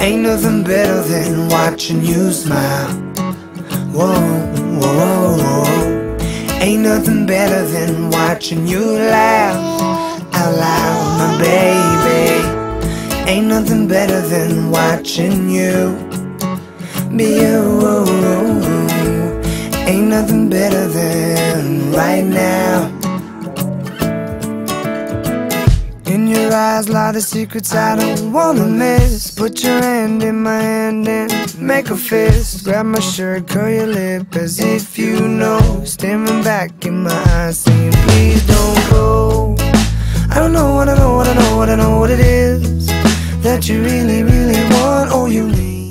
Ain't nothing better than watching you smile. Whoa, whoa, whoa, whoa. Ain't nothing better than watching you laugh out loud, my baby. Ain't nothing better than watching you be you. Ain't nothing better than right now. In your eyes lie the secrets I don't wanna miss. Put your hand in my hand and make a fist. Grab my shirt, curl your lip as if you know. Staring back in my eyes saying please don't go. I don't know what I know, what I know, what I know what it is that you really, really want or you need.